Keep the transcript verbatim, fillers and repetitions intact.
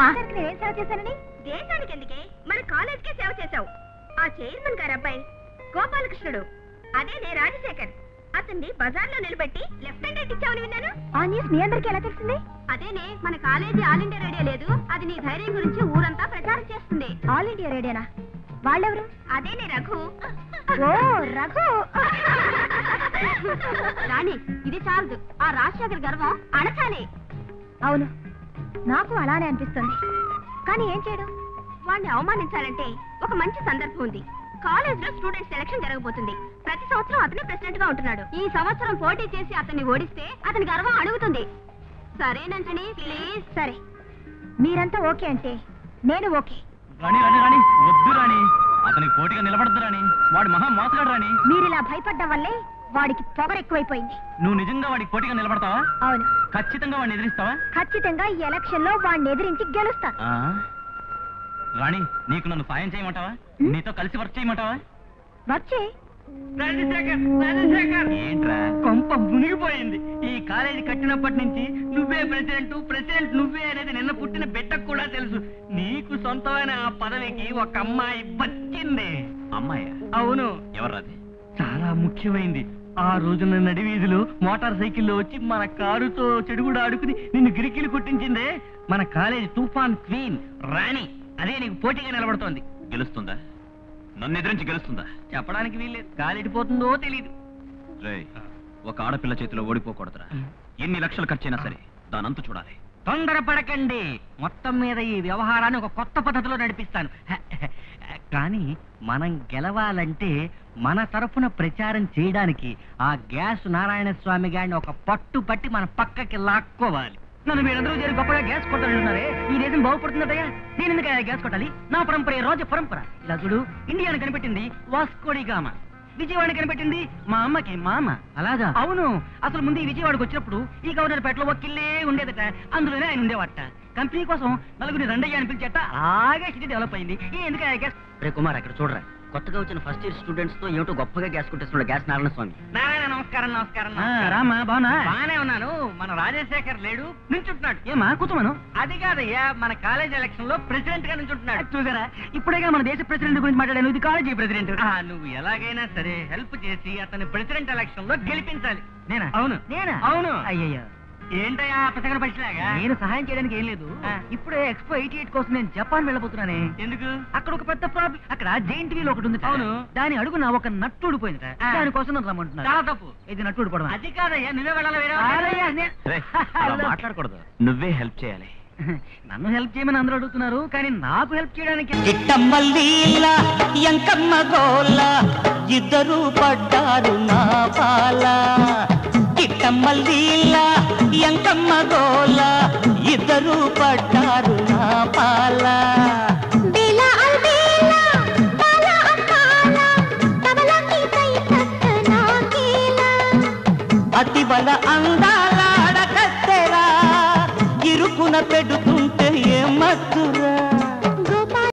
అమ్మా నేనేం సేవ చేశానని? దేశానికి ఎందుకే, మన కాలేజ్ కే సేవ చేశావు. ఆ చైర్మన్ గారు అబ్బాయి గోపాలకృష్ణుడు, అదే నే రాజశేఖర్, అతన్ని బజార్ లో నిలబెట్టి లెఫ్ట్ హ్యాండ్ రైట్ ఇచ్చావని విన్నాను. ఆ న్యూస్ మీ అందరికీ ఎలా తెలిసింది? అదేనే, మన కాలేజీ ఆల్ ఇండియా రేడియో లేదు, అది నీ ధైర్యం గురించి ఊరంతా ప్రచారం చేస్తుంది. ఆల్ ఇండియా రేడియోనా? వాళ్ళెవరు? అదేనే రఘు. ఓ రఘు. రాణి, ఇది చాలదు, ఆ రాజశేఖర్ గర్వం అణచాలి. అవును, నాకు అలానే అనిపిస్తుంది. కానీ ఏం చేయడం? వాడిని అవమానించాలంటే ఒక మంచి సందర్భం ఉంది. కాలేజ్ లో స్టూడెంట్ సెలక్షన్ జరగబోతుంది. ప్రతి సంవత్సరం అతనే ప్రెసిడెంట్ గా ఉంటున్నాడు. ఈ సంవత్సరం పోటీ చేసి అతన్ని ఓడిస్తే అతని గర్వం అడుగుతుంది. సరేనంటని ప్లీజ్. సరే, మీరంతా ఓకే అంటే నేను ఓకే. రాణి రాణి రాణి వద్దు రాణి, అతనికి పోటీగా నిలబడద్దు రాణి, వాడు మహా మోసగాడు రాణి. మీరిలా భయపడ్డం వల్లే వాడికి పొగరు ఎక్కువైపోయింది. నువ్వు నిజంగా వాడికి పోటీగా నిలబడతావా? అవును, ఖచ్చితంగా వాడిని ఎదిరిస్తావా? ఖచ్చితంగా ఈ ఎలక్షన్ లో వాడిని ఎదిరించి గెలుస్తా. రాణి, నీకు నన్ను సాయం చేయమంటావా? నీతో కలిసి వర్క్ చేయమంటావా? వచ్చే. ఏంట్రా కొంప మునిగిపోయింది. ఈ కాలేజీ కట్టినప్పటి నుంచి నువ్వే ప్రెసిడెంట్, ప్రెసిడెంట్ నువ్వే అనేది నిన్న పుట్టిన బిడ్డకు కూడా తెలుసు. నీకు సొంతమైన ఆ పదవికి ఒక అమ్మాయి వచ్చింది. అమ్మాయి? అవును. ఎవరది? చాలా ముఖ్యమైంది. ఆ రోజున నడివీధిలో మోటార్ సైకిల్లో వచ్చి మన కారుతో చెడుగుడు ఆడుకుని నిన్ను గిరికిలు కొట్టించిందే మన కాలేజీ తుఫాన్ క్వీన్ రాణి. అదే నీకు పోటీగా నిలబడుతోంది. గెలుస్తుందా? నన్ను ఎదిరించి గెలుస్తుందా? చెప్పడానికి వీల్లేదు, గాలిడిపోతుందో తెలియదు. ఒక ఆడపిల్ల చేతిలో ఓడిపోకూడదురా. ఎన్ని లక్షలు ఖర్చైనా సరే దానంతు చూడాలి. తొందరపడకండి, మొత్తం మీద ఈ వ్యవహారాన్ని ఒక కొత్త పద్ధతిలో నడిపిస్తాను. కానీ మనం గెలవాలంటే మన తరఫున ప్రచారం చేయడానికి ఆ గ్యాస్ నారాయణ స్వామి గారిని ఒక పట్టు పట్టి మన పక్కకి లాక్కోవాలి. నన్ను మీరందరూ చేరి గొప్పగా గ్యాస్ కొట్టాలంటున్నారే, ఈ దేశం బాగుపడుతుందయ్యా. నేను ఎందుకు గ్యాస్ కొట్టాలి? నా పరంపర రోజు పరంపర. ఇలా చూడు, ఇండియాని కనిపెట్టింది వాస్కోడి గామా, విజయవాడ కనిపెట్టింది మా అమ్మకి మా అమ్మ. అలాగా? అవును. అసలు ముందు ఈ విజయవాడకు వచ్చినప్పుడు ఈ గవర్నర్ పేటలో ఒక కిల్లే ఉండేదట, అందులోనే ఆయన ఉండేవాట. కంపెనీ కోసం నలుగురిని రెండయ్య అని పిలిచేట, అలాగే సిటీ డెవలప్ అయింది. ఎందుకు గ్యాస్? రే కుమార్, అక్కడ చూడరా, కొత్తగా వచ్చిన ఫస్ట్ ఇయర్ స్టూడెంట్స్ తో ఏమిటో గొప్పగా గ్యాస్ కొట్టేస్తున్నాడు గ్యాస్ నారాయణ స్వామి. నారాయణ నమస్కారం. నమస్కారం. రామా, బాగున్నా? బానే ఉన్నాను. మన రాజశేఖర్ లేడు, నుంచుంటున్నాడు. ఏమా కూర్చోమను? అది కాదయ్యా, మన కాలేజ్ ఎలక్షన్ లో ప్రెసిడెంట్ గా నుంచుంటున్నాడు. చూసారా, ఇప్పుడేగా మన దేశ ప్రెసిడెంట్ గురించి మాట్లాడాను. ఇది కాలేజీ ప్రెసిడెంట్. నువ్వు ఎలాగైనా సరే హెల్ప్ చేసి అతని ప్రెసిడెంట్ ఎలక్షన్ లో గెలిపించాలి. నేనా? అవును. నేనా? అవును. అయ్యయ్యా, ఏంటయ్యా అపసగన పరిచలాగా? నేను సహాయం చేయడానికి ఏం లేదు. ఇప్పుడే ఎక్స్పో ఎయిటీ ఎయిట్ కోసం నేను జపాన్ వెళ్ళబోతున్నానే. ఎందుకు? అక్కడ ఒక పెద్ద ప్రాబ్లం. అక్కడ జైంట్ వీల్ ఒకటి ఉంది. అవును. దాని అడుగున ఒక నట్టు ఊడిపోయింది. దానికోసం నన్ను రమ్మంటున్నారు. చాలా తప్పు. ఇది నట్టు ఊడిపోవడం. అది కాదయ్యా, నువ్వే వెళ్ళాలి. మాట్లాడకూడదు, నువ్వే హెల్ప్ చేయాలి. నన్ను హెల్ప్ చేయమని అందరూ అడుగుతున్నారు, కానీ నాకు హెల్ప్ చేయడానికి ఇద్దరు పడ్డారు నా పాల. కిట్టమ్మల్లీలా ఎంకమ్మ గోల ఇద్దరు పడ్డారు నా పాల. అతి బల అందాల అడకత్తెరా ఇరుకున పెడుతుంటే ఏమత్తురా.